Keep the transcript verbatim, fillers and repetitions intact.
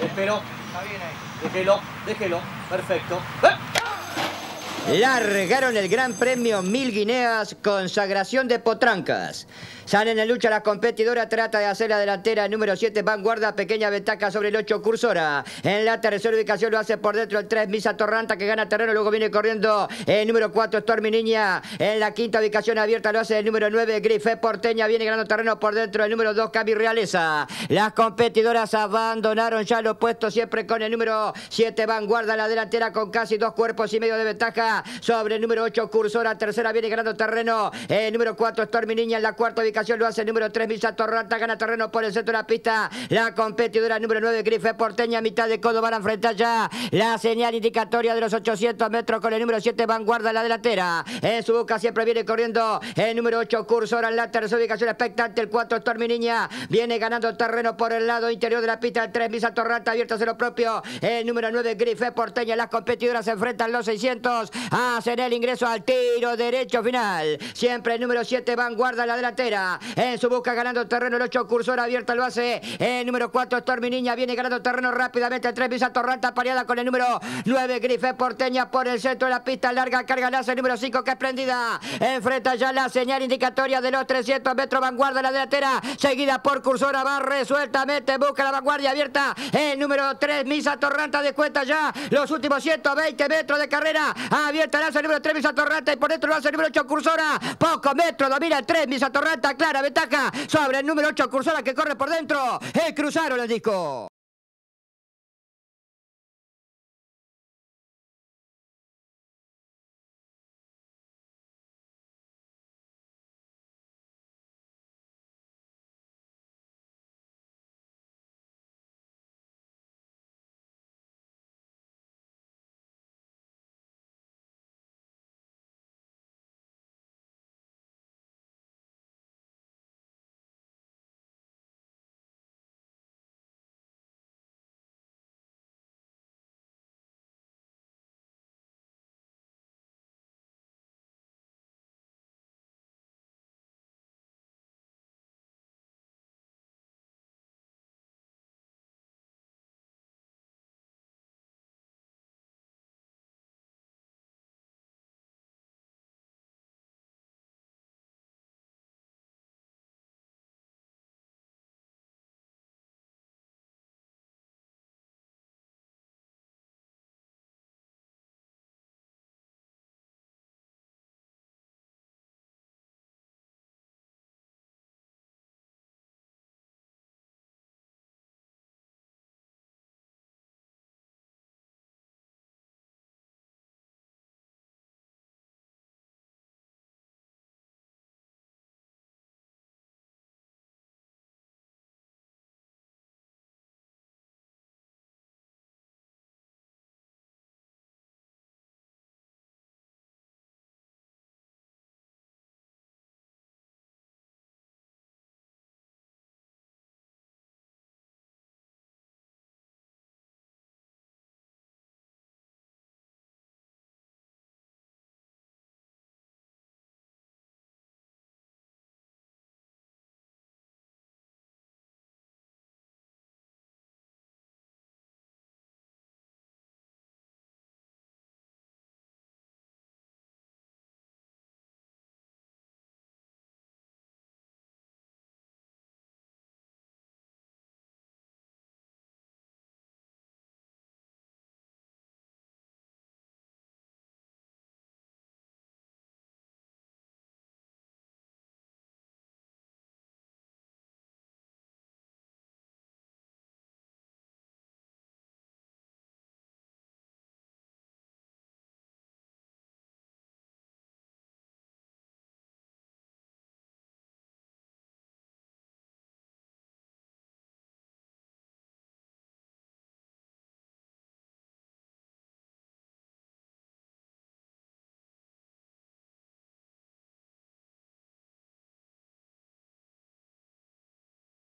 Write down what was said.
Espero. Está bien ahí. Déjelo, déjelo. Perfecto. Largaron el Gran Premio Mil Guineas, consagración de Potrancas. Salen en lucha las competidoras, trata de hacer la delantera el número siete, Vanguardia, pequeña ventaja sobre el ocho, Cursora. En la tercera ubicación lo hace por dentro el tres, Misa Torranta, que gana terreno, luego viene corriendo el número cuatro, Stormy Niña. En la quinta ubicación abierta lo hace el número nueve, Grife Porteña, viene ganando terreno por dentro el número dos, Cami Realeza. Las competidoras abandonaron ya los puestos, siempre con el número siete, Vanguardia, la delantera con casi dos cuerpos y medio de ventaja sobre el número ocho, Cursora. Tercera viene ganando terreno el número cuatro, Stormy Niña. En la cuarta ubicación lo hace el número tres, Misa Torranta, gana terreno por el centro de la pista. La competidora número nueve, Grife Porteña, mitad de codo, van a enfrentar ya la señal indicatoria de los ochocientos metros con el número siete, Vanguardia, la delantera. En su boca siempre viene corriendo el número ocho, Cursora. En la tercera ubicación expectante el cuatro, Stormy Niña, viene ganando terreno por el lado interior de la pista. El tres, Misa Torranta, abierto hacia lo propio el número nueve, Grife Porteña. Las competidoras se enfrentan los seiscientos, hacen el ingreso al tiro derecho final. Siempre el número siete, Vanguardia, la delantera. En su busca ganando terreno el ocho, Cursora, abierta lo hace el número cuatro, Stormy Niña, viene ganando terreno rápidamente el tres, Misa Torranta, pareada con el número nueve, Grife Porteña por el centro de la pista, larga carga, la hace el número cinco, que es prendida. Enfrenta ya la señal indicatoria de los trescientos metros, Vanguardia, la delantera, seguida por Cursora, va resueltamente, busca la Vanguardia, abierta el número tres, Misa Torranta, descuenta ya los últimos ciento veinte metros de carrera, abierta la hace el número tres, Misa Torranta, y por dentro lo hace el número ocho, Cursora, pocos metros, domina el tres, Misa Torranta, clara ventaja sobre el número ocho, Cursora, que corre por dentro. Eh, cruzaron el disco.